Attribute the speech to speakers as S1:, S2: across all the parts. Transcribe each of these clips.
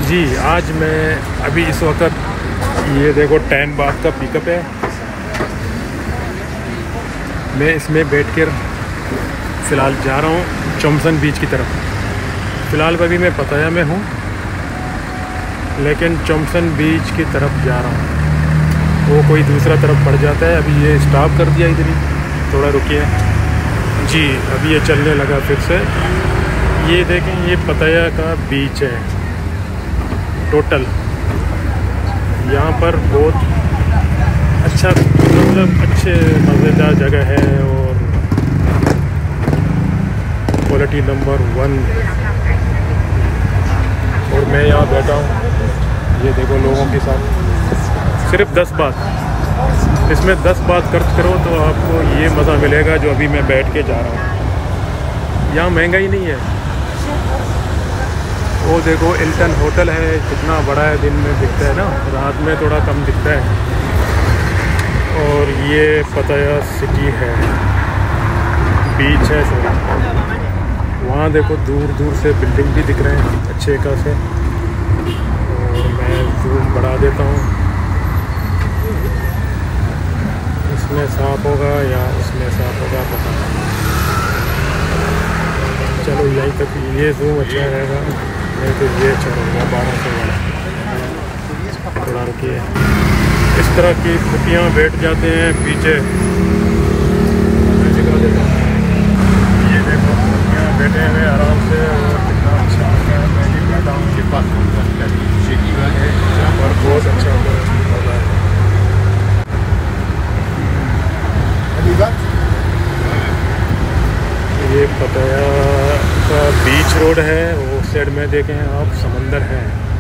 S1: जी आज मैं अभी इस वक्त ये देखो 10 बात का पिकअप है। मैं इसमें बैठ कर फ़िलहाल जा रहा हूँ चॉम्सन बीच की तरफ। फ़िलहाल अभी मैं पताया में हूँ, लेकिन चॉम्सन बीच की तरफ जा रहा हूँ। वो कोई दूसरा तरफ पड़ जाता है। अभी ये स्टॉप कर दिया इधर ही, थोड़ा रुकिए जी। अभी ये चलने लगा फिर से। ये देखें, ये पताया का बीच है टोटल। यहाँ पर बहुत अच्छा, मतलब अच्छे मज़ेदार जगह है और क्वालिटी नंबर 1। और मैं यहाँ बैठा हूँ, ये देखो लोगों के साथ। सिर्फ 10 बात, इसमें 10 बात खर्च करो तो आपको ये मज़ा मिलेगा जो अभी मैं बैठ के जा रहा हूँ। यहाँ महंगा ही नहीं है। वो देखो इल्टन होटल है, कितना बड़ा है, दिन में दिखता है ना, रात में थोड़ा कम दिखता है। और ये पताया सिटी है, बीच है सॉरी। वहाँ देखो दूर दूर से बिल्डिंग भी दिख रहे हैं अच्छे खासे। और मैं जूम बढ़ा देता हूँ, इसमें साफ होगा या उसमें साफ होगा पता नहीं। चलो यहीं तक ये जूम अच्छा रहेगा, नहीं तो ये चलेगा 1200 वाला। थोड़ा रुकिए। इस तरह की कुटियाँ बैठ जाते हैं पीछे, मैं दिखा देता हूँ। ये देखो कुटियाँ बैठे हुए आराम से, और कितना अच्छा है। मैं भी बैठा हूँ उनके पास, और बहुत अच्छा मज़ा है। ये पताया का बीच रोड है, वो साइड में देखें आप समंदर है।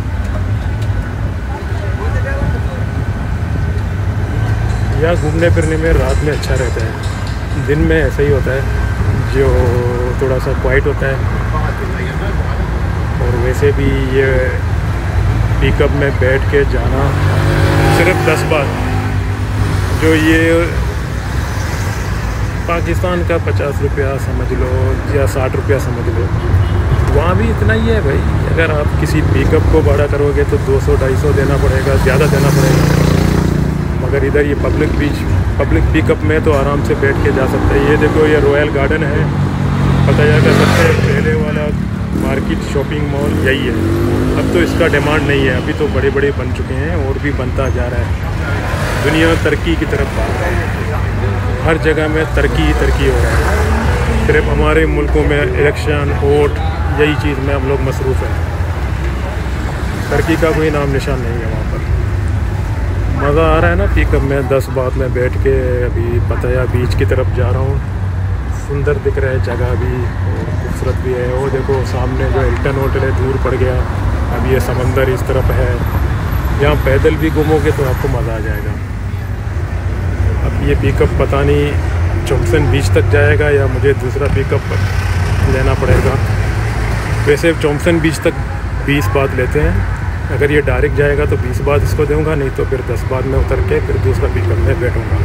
S1: यहाँ घूमने फिरने में रात में अच्छा रहता है, दिन में ऐसा ही होता है जो थोड़ा सा क्वाइट होता है। और वैसे भी ये पिकअप में बैठ के जाना सिर्फ 10 बात, जो ये पाकिस्तान का 50 रुपया समझ लो या 60 रुपया समझ लो, वहाँ भी इतना ही है भाई। अगर आप किसी पिकअप को भाड़ा करोगे तो 200-250 देना पड़ेगा, ज़्यादा देना पड़ेगा। मगर इधर ये पब्लिक पिकअप में तो आराम से बैठ के जा सकते हैं। ये देखो, ये रॉयल गार्डन है, पताया का सबसे पहले वाला मार्केट शॉपिंग मॉल यही है। अब तो इसका डिमांड नहीं है, अभी तो बड़े बड़े बन चुके हैं और भी बनता जा रहा है। दुनिया तरक्की की तरफ बढ़ रहा है, हर जगह में तरक्की ही तरक्की हो रहा है। सिर्फ हमारे मुल्कों में इलेक्शन, वोट, यही चीज़ में हम लोग मसरूफ़ हैं। तरक्की का कोई नाम निशान नहीं है वहाँ पर। मज़ा आ रहा है ना पिकअप में 10 बात में बैठ के। अभी पताया बीच की तरफ जा रहा हूँ। सुंदर दिख रहा है जगह भी और खूबसूरत भी है। वो देखो सामने जो हिल्टन होटल है दूर पड़ गया। अब ये समंदर इस तरफ है, यहाँ पैदल भी घूमोगे तो आपको मज़ा आ जाएगा। अब ये पिकअप पता नहीं चॉम्सन बीच तक जाएगा या मुझे दूसरा पिकअप लेना पड़ेगा। वैसे चॉम्सन बीच तक 20 बात लेते हैं। अगर ये डायरेक्ट जाएगा तो 20 बात इसको दूंगा, नहीं तो फिर 10 बात में उतर के फिर दूसरा पिकअप में बैठूँगा।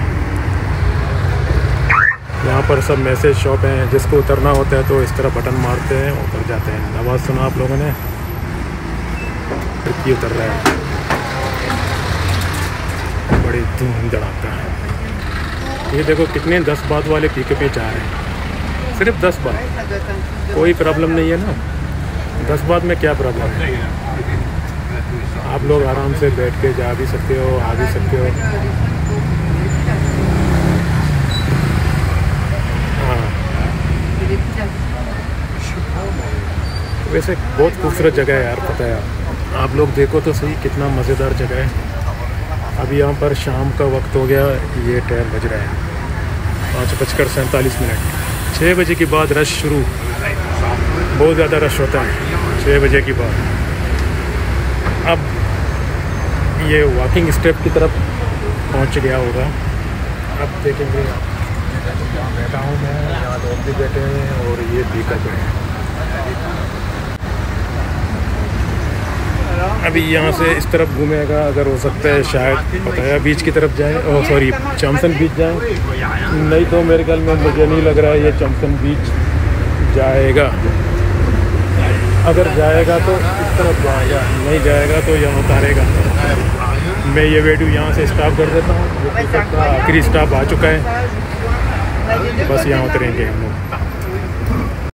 S1: यहाँ पर सब मैसेज शॉप हैं, जिसको उतरना होता है तो इस तरह बटन मारते हैं, उतर जाते हैं। आवाज़ सुना आप लोगों ने, फिर की उतर रहा है, बड़ी धूम धड़ाका है। ये देखो कितने 10 बात वाले पिकअप जा रहे हैं, सिर्फ 10 बात। कोई प्रॉब्लम नहीं है ना, 10 बात में क्या प्रॉब्लम है। आप लोग आराम से बैठ के जा भी सकते हो, आ भी सकते हो। हाँ, वैसे बहुत खूबसूरत जगह है यार पताया। आप लोग देखो तो सही, कितना मज़ेदार जगह है। अभी यहाँ पर शाम का वक्त हो गया, ये टाइम बज रहा है 5:47। 6 बजे के बाद रश शुरू, बहुत ज़्यादा रश होता है 6 बजे के बाद। अब ये वॉकिंग स्टेप की तरफ पहुँच गया होगा। अब देखेंगे, यहाँ बैठा हूँ मैं, यहाँ लोग भी बैठे हैं और ये पिकअप है। अभी यहाँ से इस तरफ घूमेगा, अगर हो सकता है शायद पताया बीच की तरफ जाए, और सॉरी चॉम्सन बीच जाए। नहीं तो मेरे ख्याल में मुझे नहीं लग रहा है ये चॉम्सन बीच जाएगा। अगर जाएगा तो इस तरफ जाएगा, नहीं जाएगा तो यहाँ उतारेगा। मैं ये वीडियो यहाँ से स्टॉप कर देता हूँ। ये पिकअप का आखिरी स्टॉप आ चुका है, बस यहाँ उतरेंगे हम लोग।